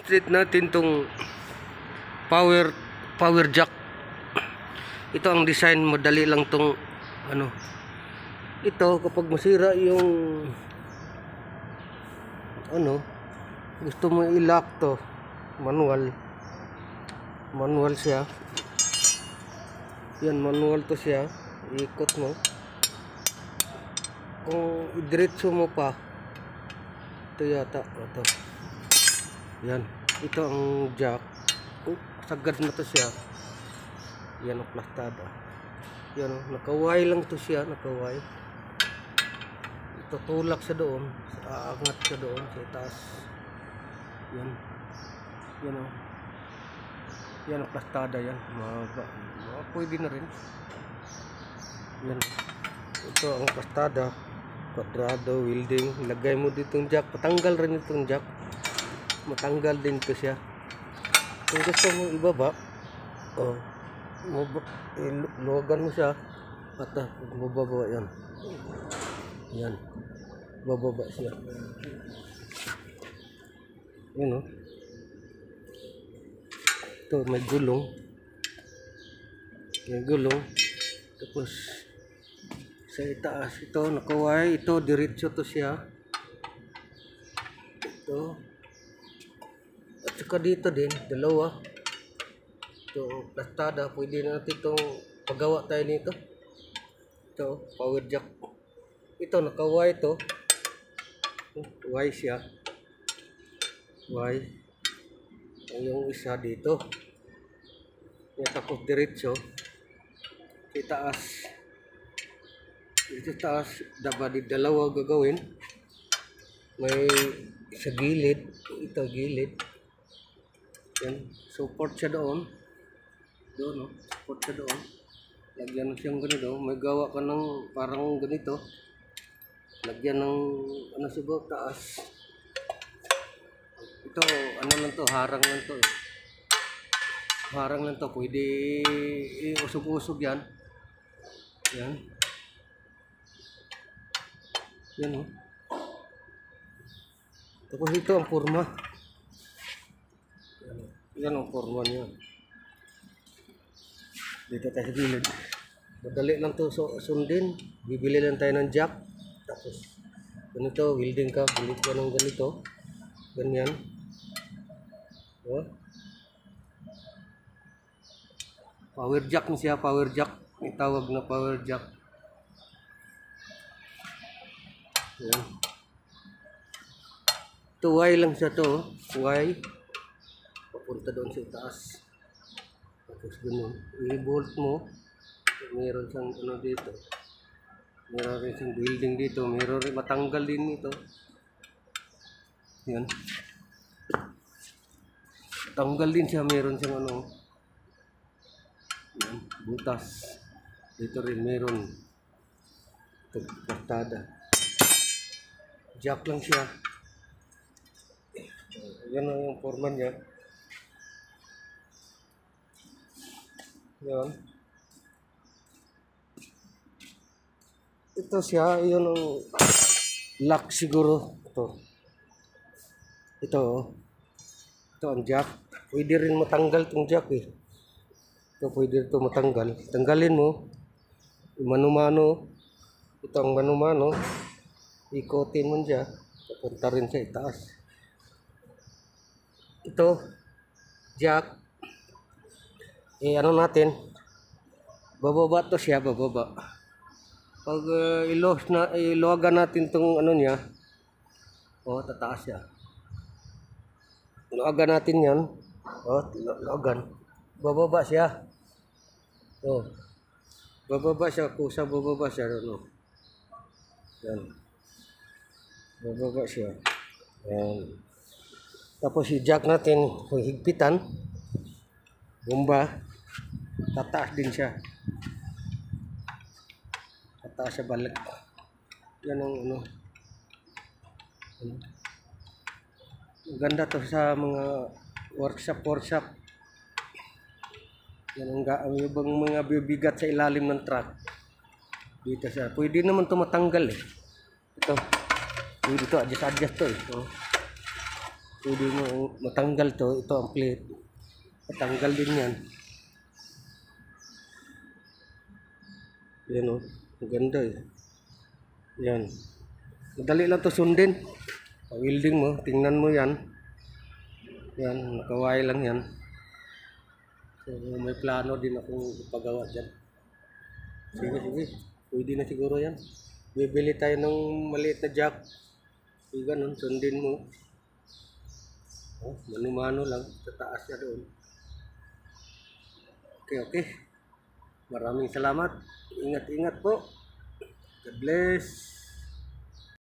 i-demonstrate natin tong power jack. Ito ang design, madali lang tong ano. Ito kapag masira yung ano, gusto mo i-lock to, manual siya. Yan, manual to siya. Ikot mo. Kung idiretso mo pa, ito yata, ito. Yan, ito ang jack. Sagad na to siya. Yan ang plastada. Yan, nakaway lang to siya, nakaway. Ito tulak sa doon, aangat sa doon, sa itaas. Yan. Yan o. Yan ang plastada yan. Pwede na rin. Yan. Ito ang plastada. Kwadrado, welding. Lagay mo dito yung jack. Patanggal rin itong jack. Matanggal din ito siya. Kung gusto mo ibaba, luwagan mo siya. At bababa yan. Yan. Bababa siya. Yan o. Ito may gulong. May gulong. Tapos sa itaas ito nakaway. Ito diretso to siya. Ito. At saka dito din dalawa. Ito plastada. Pwede na natin itong paggawa tayo nito. Ito power jack. Ito nakaway ito. Y siya. Y. Yung isa dito. Yung tapos diretso. Itaas. Ito taas. Dapat dalawa gagawin. May sa gilid. Ito gilid. Yan. Support siya doon. Doon no. Support siya doon. Lagyan mo siyang ganito. May gawa ka ng parang ganito. Lagyan ng ano siguro taas. Ito ano lang to, harang lang to. Harang lang to, pwede usog-usog yan. Yan. Yan oh. Tapos ito ang forma. Yan ang forma niya. Dito tayo sa gilid. Madali lang to sundin. Bibili lang tayo ng jack. Tapos ganito, welding ka, bulit ka ng ganito. Ganyan. Oh. Power jack niya, power jack. May tawag na power jack. Yan. Ito Y lang siya to. Y. Papunta doon sa taas. Tapos ganun. I-bolt mo. Meron siyang ano dito. Meron rin siyang building dito. Meron rin matanggal din ito. Yan. Tanggal din siya. Meron siyang ano. Yan. Butas. Dito rin meron. Ito. Plastada. Jack lang siya. Yan ang yung forma niya. Yan. Ito siya, yun ang lock siguro. Ito ang jack. Pwede rin matanggal itong jack eh. Ito pwede ito matanggal. Tanggalin mo. Mano-mano. Ito ang mano-mano. Ikotin mo siya. Papunta rin sa itaas. Ito jack. Ano natin? Bababa to siya, bababa. Pag ilogan natin tong ano niya, tataas siya. Ilogan natin yan. Ilogan. Bababa siya. Bababa siya. Kusa bababa siya. Yan. Bababa siya. Yan. Tapos i-jack natin, higpitan. Bomba. Tataas din siya. Tataas siya balik. Yan ang ano. Ganda to sa mga workshop. Yan ang mga bibigat sa ilalim ng truck. Dito siya. Pwede naman to matanggal eh. Ito. Pwede to adjust to eh. Pwede mo matanggal to. Ito ang plate. Matanggal din yan. Yan o. Ang ganda eh. Yan. Madali lang to sundin. Pa-welding mo. Tingnan mo yan. Yan. Nakaway lang yan. So, may plano din akong ipagawa dyan. Sige, sige. Pwede na siguro yan. Bibili tayo ng maliit na jack. Sige, ganun. Sundin mo. Oh, mano-mano lang. Tataas niya doon. Okay, okay. Maraming salamat. Ingat-ingat po. God bless.